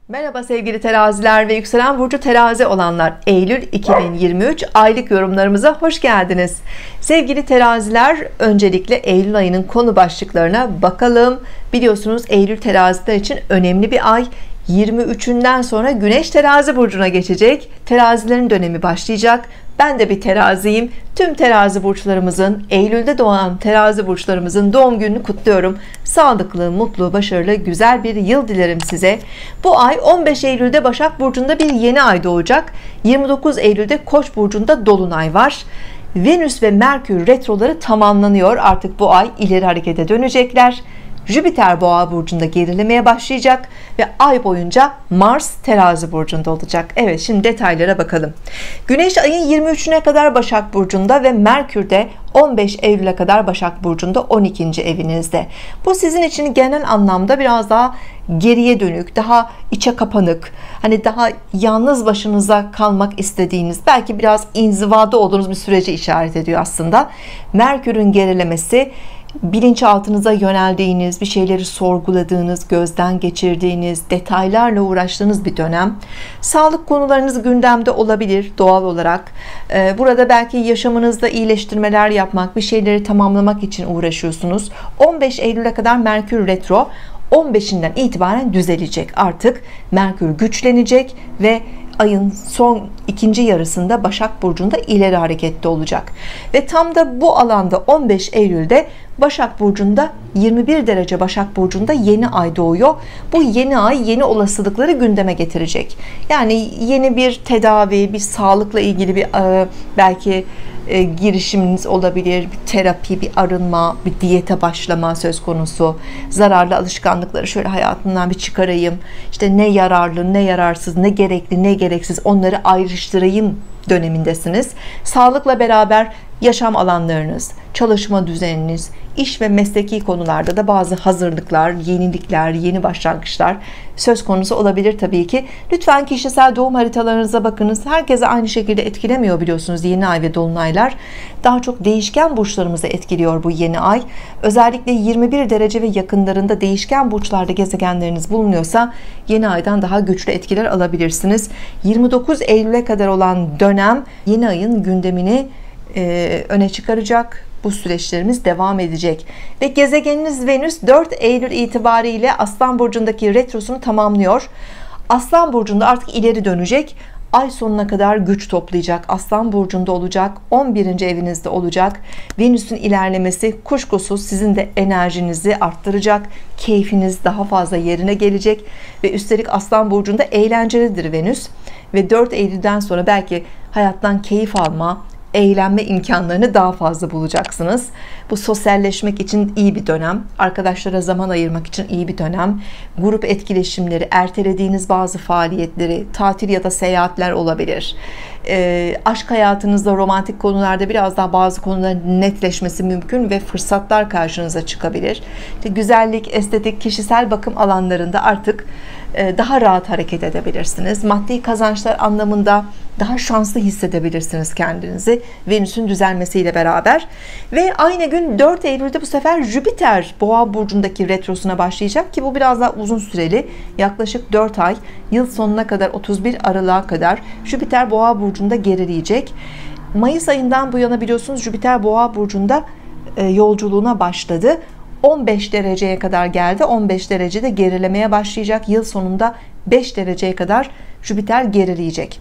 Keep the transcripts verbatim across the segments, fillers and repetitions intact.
Merhaba sevgili teraziler ve yükselen burcu terazi olanlar, Eylül iki bin yirmi üç aylık yorumlarımıza hoş geldiniz. Sevgili teraziler, öncelikle Eylül ayının konu başlıklarına bakalım. Biliyorsunuz Eylül teraziler için önemli bir ay. yirmi üçünden sonra Güneş terazi burcuna geçecek. Terazilerin dönemi başlayacak. Ben de bir teraziyim. Tüm terazi burçlarımızın, Eylül'de doğan terazi burçlarımızın doğum gününü kutluyorum. Sağlıklı, mutlu, başarılı, güzel bir yıl dilerim size. Bu ay on beş Eylül'de Başak burcunda bir yeni ay doğacak. yirmi dokuz Eylül'de Koç burcunda dolunay var. Venüs ve Merkür retroları tamamlanıyor. Artık bu ay ileri harekete dönecekler. Jüpiter Boğa burcunda gerilemeye başlayacak ve ay boyunca Mars terazi burcunda olacak. Evet, şimdi detaylara bakalım. Güneş ayın yirmi üçüne kadar Başak burcunda ve Merkür de on beş Eylül'e kadar Başak burcunda on ikinci evinizde. Bu sizin için genel anlamda biraz daha geriye dönük, daha içe kapanık, hani daha yalnız başınıza kalmak istediğiniz, belki biraz inzivada olduğunuz bir süreci işaret ediyor aslında. Merkür'ün gerilemesi bilinçaltınıza yöneldiğiniz, bir şeyleri sorguladığınız, gözden geçirdiğiniz, detaylarla uğraştığınız bir dönem. Sağlık konularınız gündemde olabilir doğal olarak. Burada belki yaşamınızda iyileştirmeler yapmak, bir şeyleri tamamlamak için uğraşıyorsunuz. on beş Eylül'e kadar Merkür retro, on beşinden itibaren düzelecek. Artık Merkür güçlenecek ve ayın son ikinci yarısında Başak burcunda ileri hareketli olacak ve tam da bu alanda on beş Eylül'de Başak burcunda yirmi bir derece Başak burcunda yeni ay doğuyor. Bu yeni ay yeni olasılıkları gündeme getirecek. Yani yeni bir tedavi, bir sağlıkla ilgili bir belki e, girişiminiz olabilir, bir terapi, bir arınma, bir diyete başlama söz konusu. Zararlı alışkanlıkları şöyle hayatımdan bir çıkarayım, işte ne yararlı, ne yararsız, ne gerekli, ne gereksiz, onları ayrıştırayım dönemindesiniz. Sağlıkla beraber yaşam alanlarınız, çalışma düzeniniz, iş ve mesleki konularda da bazı hazırlıklar, yenilikler, yeni başlangıçlar söz konusu olabilir tabii ki. Lütfen kişisel doğum haritalarınıza bakınız. Herkese aynı şekilde etkilemiyor biliyorsunuz yeni ay ve dolunaylar. Daha çok değişken burçlarımızı etkiliyor bu yeni ay. Özellikle yirmi bir derece ve yakınlarında değişken burçlarda gezegenleriniz bulunuyorsa yeni aydan daha güçlü etkiler alabilirsiniz. yirmi dokuz Eylül'e kadar olan dönem yeni ayın gündemini e, öne çıkaracak. Bu süreçlerimiz devam edecek ve gezegeniniz Venüs dört Eylül itibariyle Aslan burcundaki retrosunu tamamlıyor. Aslan burcunda artık ileri dönecek. Ay sonuna kadar güç toplayacak. Aslan burcunda olacak. on birinci evinizde olacak. Venüs'ün ilerlemesi kuşkusuz sizin de enerjinizi arttıracak. Keyfiniz daha fazla yerine gelecek ve üstelik Aslan burcunda eğlencelidir Venüs ve dört Eylül'den sonra belki hayattan keyif alma, eğlenme imkanlarını daha fazla bulacaksınız. Bu sosyalleşmek için iyi bir dönem, arkadaşlara zaman ayırmak için iyi bir dönem, grup etkileşimleri, ertelediğiniz bazı faaliyetleri, tatil ya da seyahatler olabilir. E, aşk hayatınızda, romantik konularda biraz daha bazı konuların netleşmesi mümkün ve fırsatlar karşınıza çıkabilir. İşte güzellik, estetik, kişisel bakım alanlarında artık daha rahat hareket edebilirsiniz. Maddi kazançlar anlamında daha şanslı hissedebilirsiniz kendinizi Venüs'ün düzelmesiyle beraber. Ve aynı gün dört Eylül'de bu sefer Jüpiter Boğa burcundaki retrosuna başlayacak ki bu biraz daha uzun süreli, yaklaşık dört ay, yıl sonuna kadar otuz bir Aralık'a kadar Jüpiter Boğa burcunda gerileyecek. Mayıs ayından bu yana biliyorsunuz Jüpiter Boğa burcunda yolculuğuna başladı. on beş dereceye kadar geldi. on beş derecede gerilemeye başlayacak. Yıl sonunda beş dereceye kadar Jüpiter gerileyecek.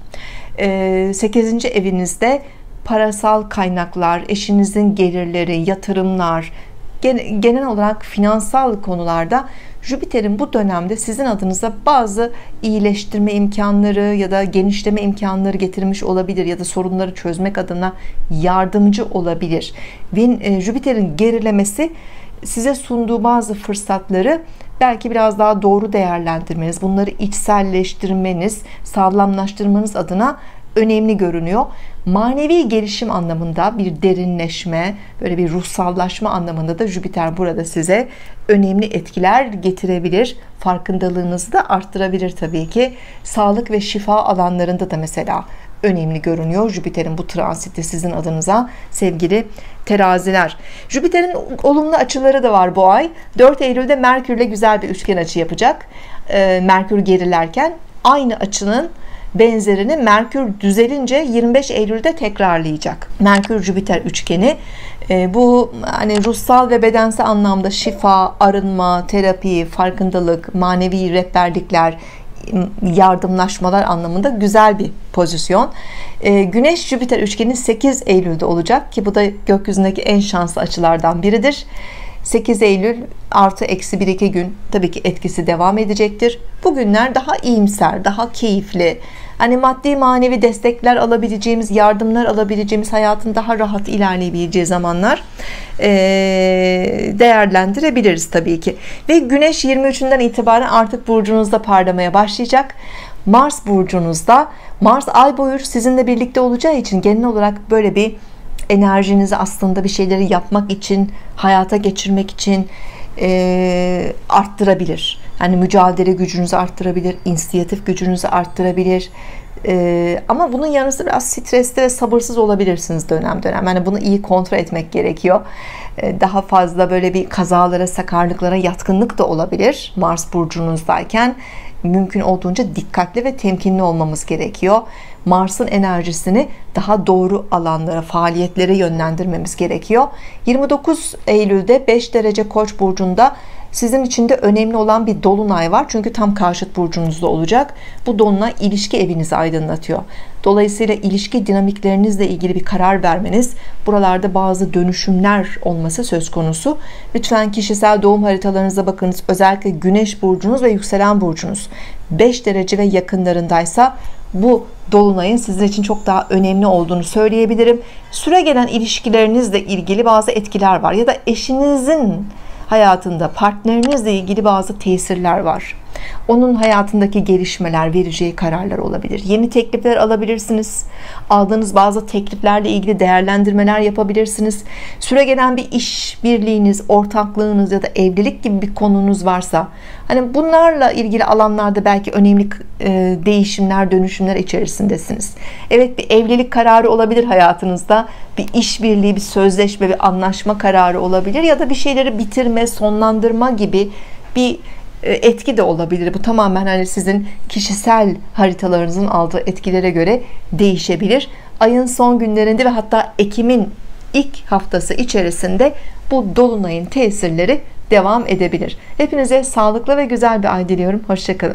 sekizinci evinizde parasal kaynaklar, eşinizin gelirleri, yatırımlar, genel olarak finansal konularda Jüpiter'in bu dönemde sizin adınıza bazı iyileştirme imkanları ya da genişleme imkanları getirmiş olabilir ya da sorunları çözmek adına yardımcı olabilir. Ve Jüpiter'in gerilemesi size sunduğu bazı fırsatları belki biraz daha doğru değerlendirmeniz, bunları içselleştirmeniz, sağlamlaştırmanız adına önemli görünüyor. Manevi gelişim anlamında, bir derinleşme, böyle bir ruhsallaşma anlamında da Jüpiter burada size önemli etkiler getirebilir. Farkındalığınızı da arttırabilir tabii ki. Sağlık ve şifa alanlarında da mesela önemli görünüyor Jüpiter'in bu transiti sizin adınıza sevgili teraziler. Jüpiter'in olumlu açıları da var bu ay. dört Eylül'de Merkür'le güzel bir üçgen açı yapacak. Merkür gerilerken aynı açının benzerini Merkür düzelince yirmi beş Eylül'de tekrarlayacak. Merkür Jüpiter üçgeni bu hani ruhsal ve bedensel anlamda şifa, arınma, terapi, farkındalık, manevi rehberlikler, yardımlaşmalar anlamında güzel bir pozisyon. Güneş Jüpiter üçgeni sekiz Eylül'de olacak ki bu da gökyüzündeki en şanslı açılardan biridir. sekiz Eylül artı eksi bir iki gün tabii ki etkisi devam edecektir. Bugünler daha iyimser, daha keyifli, hani maddi manevi destekler alabileceğimiz, yardımlar alabileceğimiz, hayatın daha rahat ilerleyebileceği zamanlar değerlendirebiliriz tabii ki. Ve Güneş yirmi üçünden itibaren artık burcunuzda parlamaya başlayacak. Mars burcunuzda, Mars ay boyu sizinle birlikte olacağı için genel olarak böyle bir enerjinizi aslında bir şeyleri yapmak için, hayata geçirmek için e, arttırabilir. Yani mücadele gücünüzü arttırabilir, inisiyatif gücünüzü arttırabilir. E, ama bunun yanı sıra biraz stresli ve sabırsız olabilirsiniz dönem dönem. Yani bunu iyi kontrol etmek gerekiyor. E, daha fazla böyle bir kazalara, sakarlıklara yatkınlık da olabilir Mars burcunuzdayken. Mümkün olduğunca dikkatli ve temkinli olmamız gerekiyor. Mars'ın enerjisini daha doğru alanlara, faaliyetlere yönlendirmemiz gerekiyor. yirmi dokuz Eylül'de beş derece Koç burcunda sizin için de önemli olan bir dolunay var. Çünkü tam karşıt burcunuzda olacak. Bu dolunay ilişki evinizi aydınlatıyor. Dolayısıyla ilişki dinamiklerinizle ilgili bir karar vermeniz, buralarda bazı dönüşümler olması söz konusu. Lütfen kişisel doğum haritalarınıza bakınız. Özellikle Güneş burcunuz ve yükselen burcunuz beş derece ve yakınlarındaysa bu dolunayın sizin için çok daha önemli olduğunu söyleyebilirim. Süregelen ilişkilerinizle ilgili bazı etkiler var ya da eşinizin hayatında, partnerinizle ilgili bazı tesirler var. Onun hayatındaki gelişmeler, vereceği kararlar olabilir. Yeni teklifler alabilirsiniz. Aldığınız bazı tekliflerle ilgili değerlendirmeler yapabilirsiniz. Süregelen bir iş birliğiniz, ortaklığınız ya da evlilik gibi bir konunuz varsa, hani bunlarla ilgili alanlarda belki önemli e, değişimler, dönüşümler içerisindesiniz. Evet, bir evlilik kararı olabilir hayatınızda. Bir iş birliği, bir sözleşme, bir anlaşma kararı olabilir ya da bir şeyleri bitirme, sonlandırma gibi bir etki de olabilir. Bu tamamen hani sizin kişisel haritalarınızın aldığı etkilere göre değişebilir. Ayın son günlerinde ve hatta Ekim'in ilk haftası içerisinde bu dolunayın tesirleri devam edebilir. Hepinize sağlıklı ve güzel bir ay diliyorum. Hoşça kalın.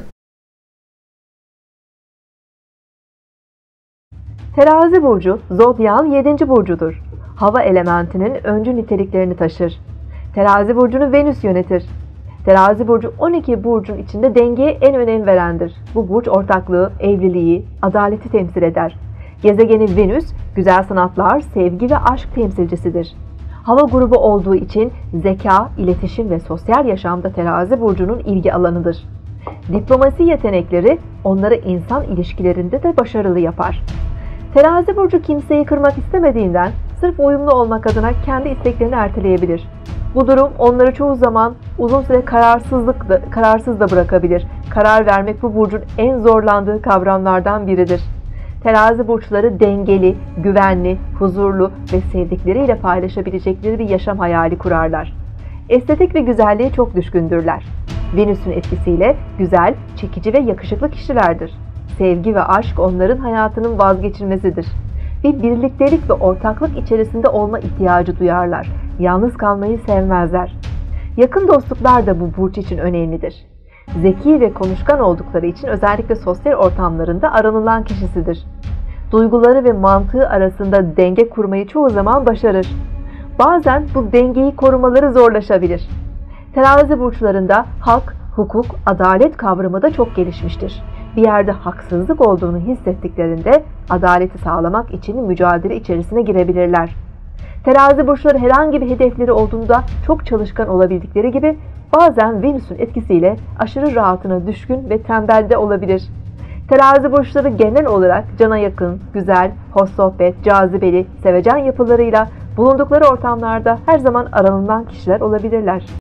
Terazi burcu Zodyak'ın yedinci burcudur. Hava elementinin öncü niteliklerini taşır. Terazi burcunu Venüs yönetir. Terazi burcu on iki burcun içinde dengeye en önem verendir. Bu burç ortaklığı, evliliği, adaleti temsil eder. Gezegeni Venüs, güzel sanatlar, sevgi ve aşk temsilcisidir. Hava grubu olduğu için zeka, iletişim ve sosyal yaşamda Terazi burcunun ilgi alanıdır. Diplomasi yetenekleri onları insan ilişkilerinde de başarılı yapar. Terazi burcu kimseyi kırmak istemediğinden sırf uyumlu olmak adına kendi isteklerini erteleyebilir. Bu durum onları çoğu zaman uzun süre kararsızlık da, kararsız da bırakabilir. Karar vermek bu burcun en zorlandığı kavramlardan biridir. Terazi burçları dengeli, güvenli, huzurlu ve sevdikleriyle paylaşabilecekleri bir yaşam hayali kurarlar. Estetik ve güzelliğe çok düşkündürler. Venüs'ün etkisiyle güzel, çekici ve yakışıklı kişilerdir. Sevgi ve aşk onların hayatının vazgeçilmezidir. Bir birliktelik ve ortaklık içerisinde olma ihtiyacı duyarlar. Yalnız kalmayı sevmezler. Yakın dostluklar da bu burç için önemlidir. Zeki ve konuşkan oldukları için özellikle sosyal ortamlarında aranılan kişisidir. Duyguları ve mantığı arasında denge kurmayı çoğu zaman başarır. Bazen bu dengeyi korumaları zorlaşabilir. Terazi burçlarında hak, hukuk, adalet kavramı da çok gelişmiştir. Bir yerde haksızlık olduğunu hissettiklerinde adaleti sağlamak için mücadele içerisine girebilirler. Terazi burçları herhangi bir hedefleri olduğunda çok çalışkan olabildikleri gibi bazen Venüs'ün etkisiyle aşırı rahatına düşkün ve tembel de olabilir. Terazi burçları genel olarak cana yakın, güzel, hoş sohbet, cazibeli, sevecen yapılarıyla bulundukları ortamlarda her zaman aranılan kişiler olabilirler.